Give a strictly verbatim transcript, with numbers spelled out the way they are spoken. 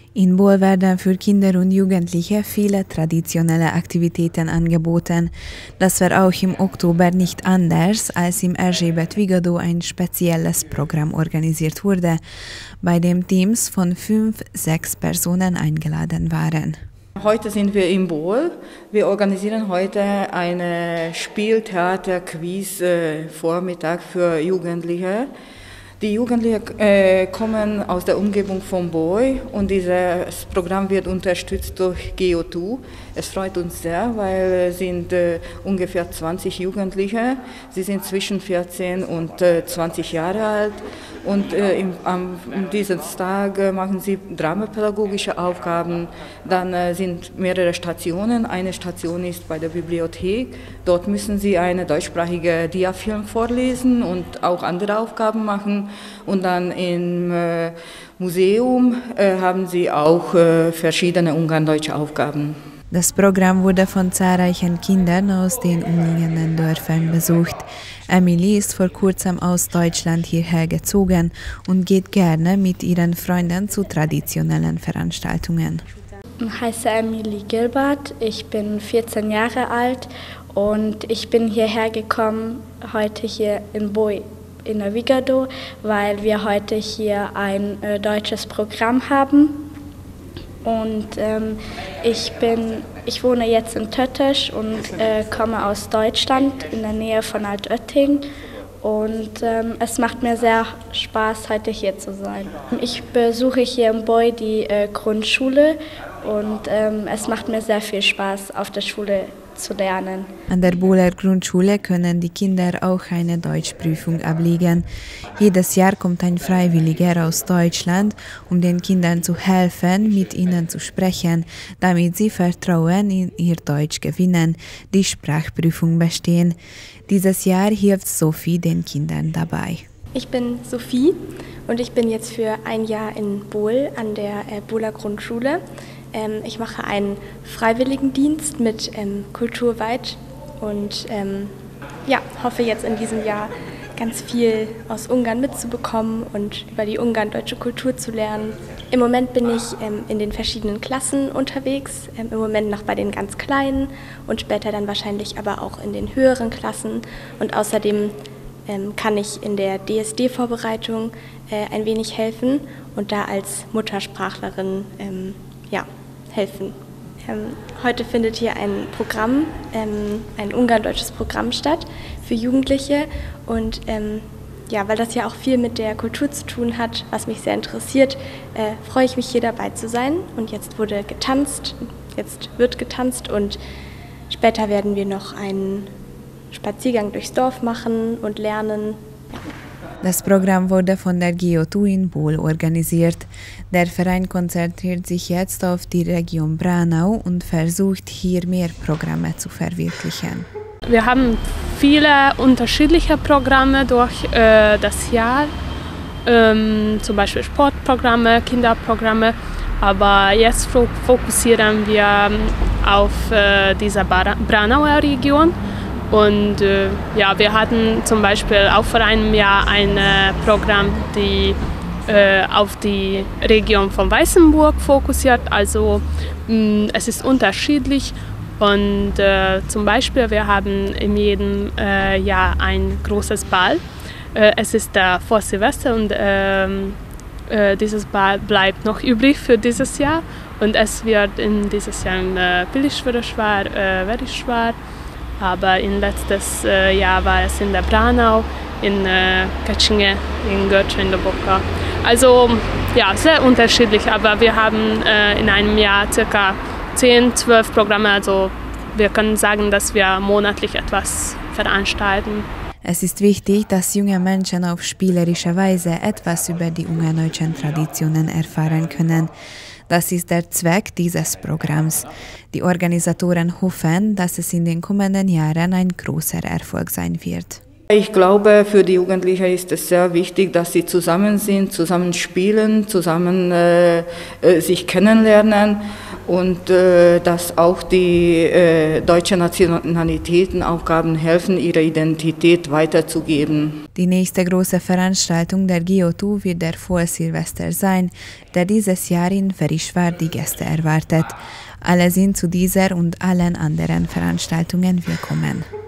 In Bol werden für Kinder und Jugendliche viele traditionelle Aktivitäten angeboten. Das war auch im Oktober nicht anders, als im Erzsébet Vigadó ein spezielles Programm organisiert wurde, bei dem Teams von fünf, sechs Personen eingeladen waren. Heute sind wir in Bol. Wir organisieren heute einen Spieltheater-Quiz-Vormittag für Jugendliche. Die Jugendlichen äh, kommen aus der Umgebung von Bol und dieses Programm wird unterstützt durch G O zwei. Es freut uns sehr, weil es sind äh, ungefähr zwanzig Jugendliche. Sie sind zwischen vierzehn und äh, zwanzig Jahre alt und äh, im, am diesem Tag äh, machen sie dramapädagogische Aufgaben. Dann äh, sind mehrere Stationen. Eine Station ist bei der Bibliothek. Dort müssen sie einen deutschsprachigen Diafilm vorlesen und auch andere Aufgaben machen. Und dann im äh, Museum äh, haben sie auch äh, verschiedene ungardeutsche Aufgaben. Das Programm wurde von zahlreichen Kindern aus den umliegenden Dörfern besucht. Emily ist vor kurzem aus Deutschland hierher gezogen und geht gerne mit ihren Freunden zu traditionellen Veranstaltungen. Ich heiße Emily Gilbert, ich bin vierzehn Jahre alt und ich bin hierher gekommen, heute hier in Bol in der Vigadó, weil wir heute hier ein äh, deutsches Programm haben. Und ähm, ich, bin, ich wohne jetzt in Töttisch und äh, komme aus Deutschland in der Nähe von Altötting. Und ähm, es macht mir sehr Spaß, heute hier zu sein. Ich besuche hier in Bol die äh, Grundschule und ähm, es macht mir sehr viel Spaß, auf der Schule zu lernen. An der Boler Grundschule können die Kinder auch eine Deutschprüfung ablegen. Jedes Jahr kommt ein Freiwilliger aus Deutschland, um den Kindern zu helfen, mit ihnen zu sprechen, damit sie Vertrauen in ihr Deutsch gewinnen, die Sprachprüfung bestehen. Dieses Jahr hilft Sophie den Kindern dabei. Ich bin Sophie und ich bin jetzt für ein Jahr in Bol an der äh, Boler Grundschule. Ähm, ich mache einen Freiwilligendienst mit ähm, Kulturweit und ähm, ja, hoffe jetzt in diesem Jahr ganz viel aus Ungarn mitzubekommen und über die ungardeutsche Kultur zu lernen. Im Moment bin ich ähm, in den verschiedenen Klassen unterwegs, ähm, im Moment noch bei den ganz Kleinen und später dann wahrscheinlich aber auch in den höheren Klassen. Und außerdem ähm, kann ich in der D S D-Vorbereitung äh, ein wenig helfen und da als Muttersprachlerin ähm, ja, helfen. Ähm, heute findet hier ein Programm, ähm, ein ungardeutsches Programm statt für Jugendliche und ähm, ja, weil das ja auch viel mit der Kultur zu tun hat, was mich sehr interessiert, äh, freue ich mich hier dabei zu sein. Und jetzt wurde getanzt, jetzt wird getanzt und später werden wir noch einen Spaziergang durchs Dorf machen und lernen. Ja. Das Programm wurde von der G O zwei in Bol organisiert. Der Verein konzentriert sich jetzt auf die Region Braunau und versucht, hier mehr Programme zu verwirklichen. Wir haben viele unterschiedliche Programme durch äh, das Jahr, ähm, zum Beispiel Sportprogramme, Kinderprogramme, aber jetzt fokussieren wir auf äh, diese Braunauer Region. Und äh, ja, wir hatten zum Beispiel auch vor einem Jahr ein äh, Programm, die äh, auf die Region von Weißenburg fokussiert. Also mh, es ist unterschiedlich. Und äh, zum Beispiel, wir haben in jedem äh, Jahr ein großes Ball. Äh, es ist äh, vor Silvester und äh, äh, dieses Ball bleibt noch übrig für dieses Jahr. Und es wird in dieses Jahr in äh, Pilischwöderschwar, äh, Verischwar. Aber in letztes äh, Jahr war es in der Braunau, in äh, Kaczynge, in Görce, in der Boka. Also ja, sehr unterschiedlich, aber wir haben äh, in einem Jahr circa zehn, zwölf Programme, also wir können sagen, dass wir monatlich etwas veranstalten. Es ist wichtig, dass junge Menschen auf spielerische Weise etwas über die ungardeutschen Traditionen erfahren können. Das ist der Zweck dieses Programms. Die Organisatoren hoffen, dass es in den kommenden Jahren ein großer Erfolg sein wird. Ich glaube, für die Jugendlichen ist es sehr wichtig, dass sie zusammen sind, zusammen spielen, zusammen äh, sich kennenlernen. und äh, dass auch die äh, deutschen Nationalitäten Aufgaben helfen, ihre Identität weiterzugeben. Die nächste große Veranstaltung der G O T U wird der Vollsilvester sein, der dieses Jahr in Verischwár die Gäste erwartet. Alle sind zu dieser und allen anderen Veranstaltungen willkommen.